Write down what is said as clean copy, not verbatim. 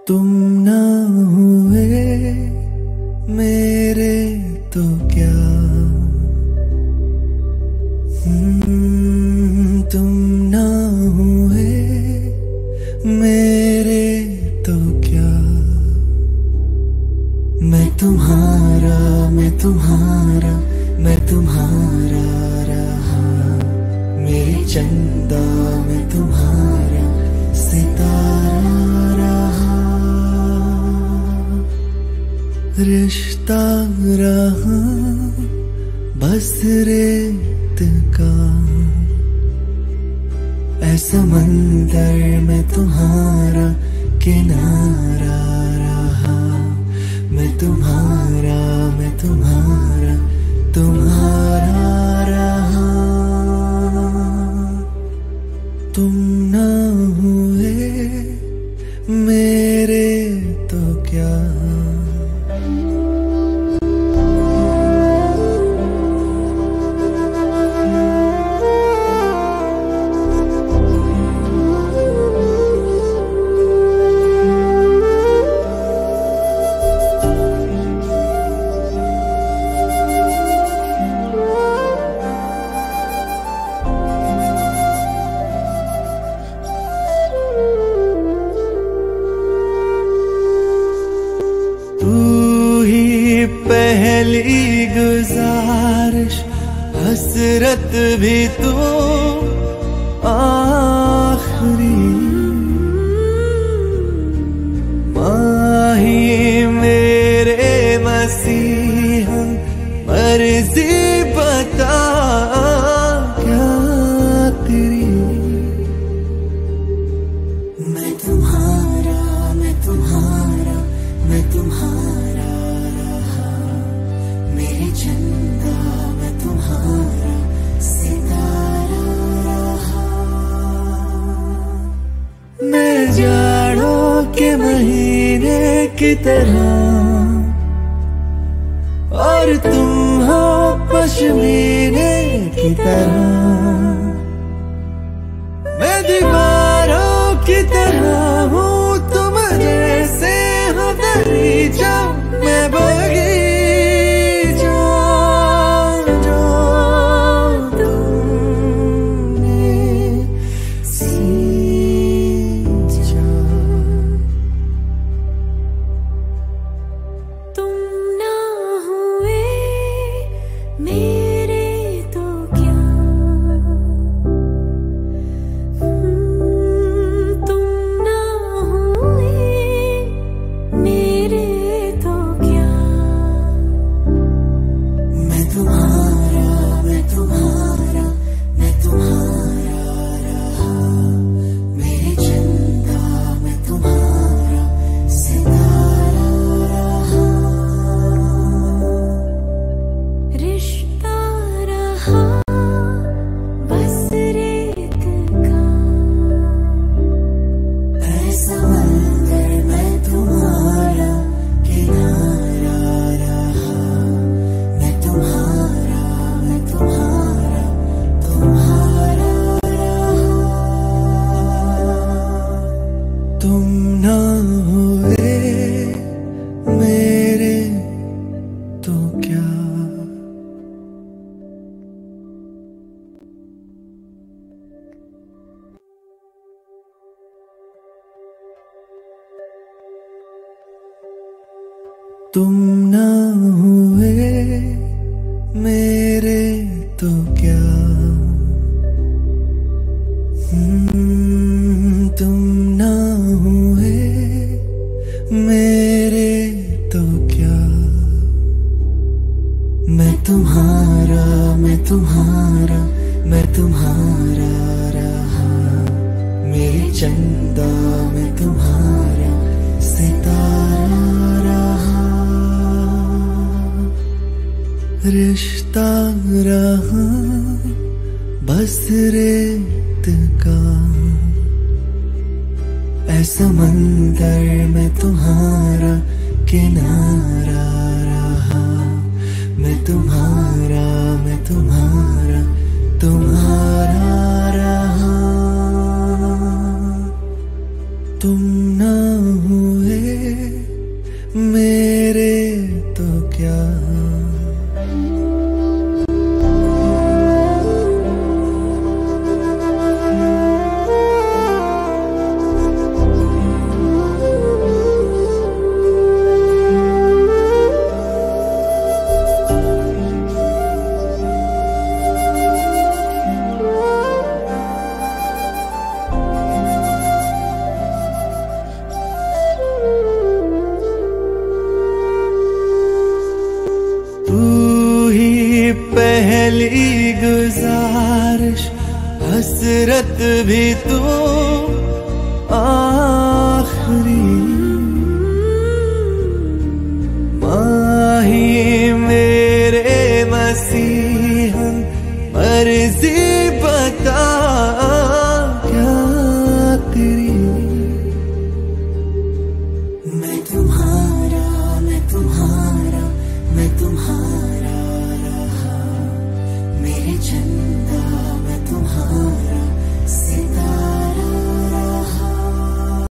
तुम ना हुए मेरे तो क्या, तुम ना हुए मेरे तो क्या। मैं तुम्हारा, मैं तुम्हारा, मैं तुम्हारा रहा। मेरी चंदा मैं तुम्हारा सितारा रहा। रिश्ता रहा बस रेत का, ऐसा मंदिर में तुम्हारा किनारा रहा। मैं तुम्हारा, मैं तुम्हारा, तुम्हारा रहा। तुम ना हुए मेरे तो क्या। पहली गुजारिश हसरत भी तू आखिरी। माही मेरे मसीहा मर्जी बता क्या तेरी। मैं तुम्हारा, मैं तुम्हारा, मैं तुम्हारा रहा। मेरी चंदा मैं तुम्हारा सितारा रहा। मैं जाड़ों के महीने की तरह और तुम हो पश्मीने की तरह। मैं दीवारों की तरह हूँ तुम जैसे हो दरीचा। मैं बगीचा जो तुमने सींचा। तुम ना हुए मेरे तो क्या। तुम ना हुए मेरे तो क्या। मैं तुम्हारा, मैं तुम्हारा, मैं तुम्हारा रहा। मेरी चंदा मैं तुम्हारा सितारा रहा। रिश्ता रहा बस रेत का, ऐसा मंदिर मैं तुम्हारा किनारा रहा। मैं तुम्हारा, मैं तुम्हारा, तुम्हारा रहा। तुम ना हुए मेरे तो क्या। तुम ना हुए मेरे तो क्या। तुम ना हुए मेरे तो क्या। मैं तुम्हारा, मैं तुम्हारा, मैं तुम्हारा रहा। मेरी चंदा मैं तुम्हारा सितारा रहा। रिश्ता रहा बस रेत का, ऐसा मंदिर में तुम्हारा किनारा रहा। मैं तुम्हारा, मैं तुम्हारा, तुम्हारा रहा। तुम ना हुए बारिश हसरत भी तू आखिरी माही मेरे मसीहा मर्जी बता क्या तेरी। मैं तुम्हारा मैं तुम्हारा मैं तुम्हारा रहा मेरे जन्म